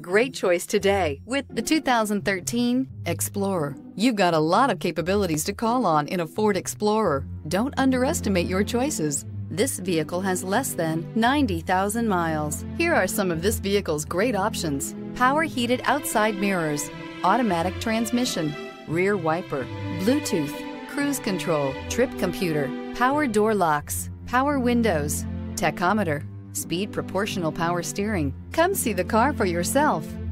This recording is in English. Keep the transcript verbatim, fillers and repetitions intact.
Great choice today with the two thousand thirteen Explorer. You've got a lot of capabilities to call on in a Ford Explorer. Don't underestimate your choices. This vehicle has less than ninety thousand miles. Here are some of this vehicle's great options: power heated outside mirrors, automatic transmission, rear wiper, Bluetooth, cruise control, trip computer, power door locks, power windows, tachometer, speed proportional power steering. Come see the car for yourself.